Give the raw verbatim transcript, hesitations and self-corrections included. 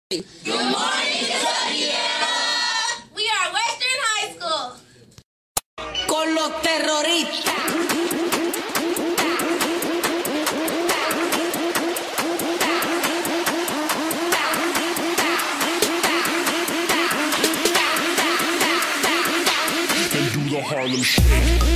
Good morning, Kentucky. We are Western High School. Con los terroristas. And do the Harlem Shake.